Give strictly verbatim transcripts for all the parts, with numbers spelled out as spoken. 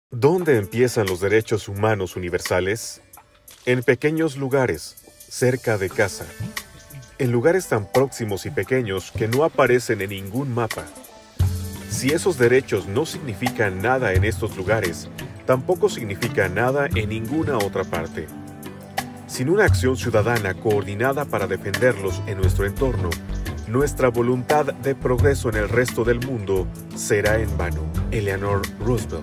¿Dónde empiezan los derechos humanos universales? En pequeños lugares, cerca de casa. En lugares tan próximos y pequeños que no aparecen en ningún mapa. Si esos derechos no significan nada en estos lugares, tampoco significan nada en ninguna otra parte. Sin una acción ciudadana coordinada para defenderlos en nuestro entorno, nuestra voluntad de progreso en el resto del mundo será en vano. Eleanor Roosevelt.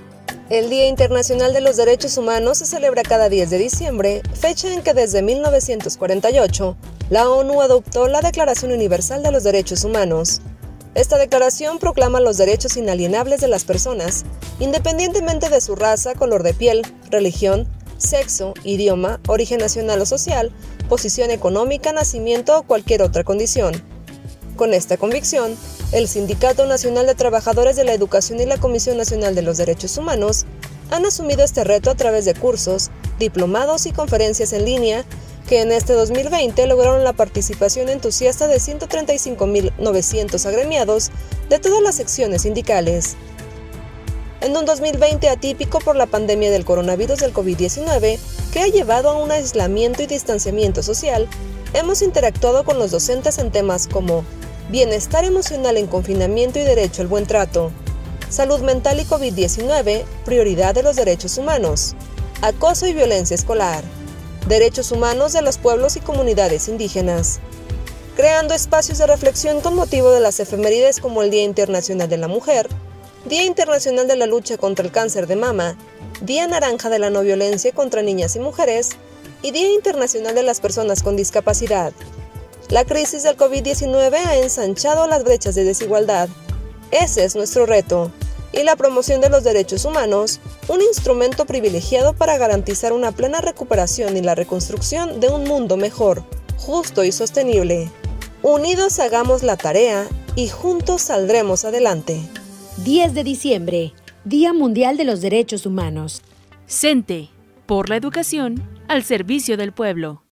El Día Internacional de los Derechos Humanos se celebra cada diez de diciembre, fecha en que desde mil novecientos cuarenta y ocho, la ONU adoptó la Declaración Universal de los Derechos Humanos. Esta declaración proclama los derechos inalienables de las personas, independientemente de su raza, color de piel, religión, sexo, idioma, origen nacional o social, posición económica, nacimiento o cualquier otra condición. Con esta convicción, el Sindicato Nacional de Trabajadores de la Educación y la Comisión Nacional de los Derechos Humanos han asumido este reto a través de cursos, diplomados y conferencias en línea que en este dos mil veinte lograron la participación entusiasta de ciento treinta y cinco mil novecientos agremiados de todas las secciones sindicales. En un dos mil veinte atípico por la pandemia del coronavirus del COVID diecinueve, que ha llevado a un aislamiento y distanciamiento social, hemos interactuado con los docentes en temas como bienestar emocional en confinamiento y derecho al buen trato, salud mental y COVID diecinueve, prioridad de los derechos humanos, acoso y violencia escolar, derechos humanos de los pueblos y comunidades indígenas, creando espacios de reflexión con motivo de las efemérides como el Día Internacional de la Mujer, Día Internacional de la Lucha contra el Cáncer de Mama, Día Naranja de la No Violencia contra Niñas y Mujeres y Día Internacional de las Personas con Discapacidad. La crisis del COVID diecinueve ha ensanchado las brechas de desigualdad. Ese es nuestro reto, y la promoción de los derechos humanos, un instrumento privilegiado para garantizar una plena recuperación y la reconstrucción de un mundo mejor, justo y sostenible. Unidos hagamos la tarea y juntos saldremos adelante. diez de diciembre, Día Mundial de los Derechos Humanos. CENTE, por la educación al servicio del pueblo.